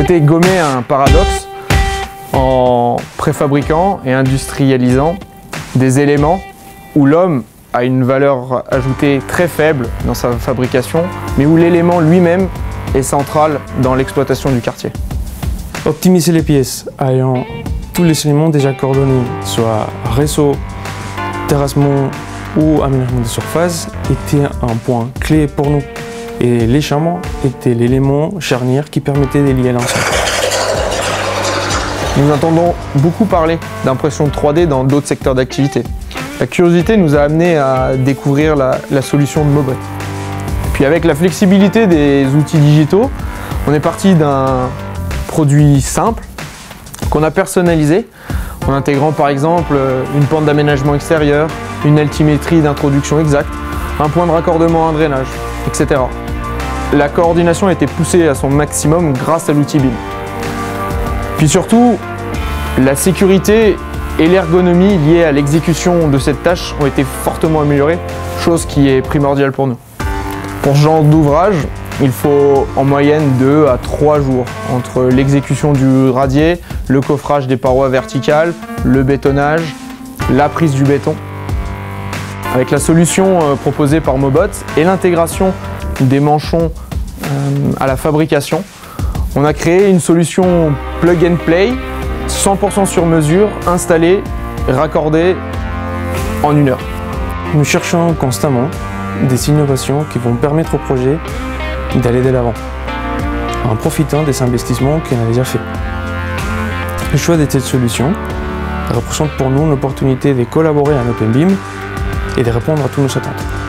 souhaité gommer un paradoxe en préfabriquant et industrialisant des éléments où l'homme a une valeur ajoutée très faible dans sa fabrication, mais où l'élément lui-même est central dans l'exploitation du quartier. Optimiser les pièces ayant tous les éléments déjà coordonnés, soit réseau, terrassement ou aménagement de surface, était un point clé pour nous. Et l'échaînement était l'élément charnière qui permettait de lier l'ensemble. Nous entendons beaucoup parler d'impression 3D dans d'autres secteurs d'activité. La curiosité nous a amené à découvrir la solution de Mobot. Puis avec la flexibilité des outils digitaux, on est parti d'un produit simple qu'on a personnalisé en intégrant par exemple une pente d'aménagement extérieur, une altimétrie d'introduction exacte, un point de raccordement à un drainage, etc. La coordination a été poussée à son maximum grâce à l'outil BIM. Puis surtout, la sécurité et l'ergonomie liées à l'exécution de cette tâche ont été fortement améliorées, chose qui est primordiale pour nous. Pour ce genre d'ouvrage, il faut en moyenne 2 à 3 jours entre l'exécution du radier, le coffrage des parois verticales, le bétonnage, la prise du béton. Avec la solution proposée par Mobot et l'intégration des manchons à la fabrication, on a créé une solution plug and play, 100% sur mesure, installée, raccordée en 1 heure. Nous cherchons constamment des innovations qui vont permettre au projet d'aller de l'avant, en profitant des investissements qu'on a déjà faits. Le choix de cette solution représente pour nous une opportunité de collaborer en OpenBIM et de répondre à toutes nos attentes.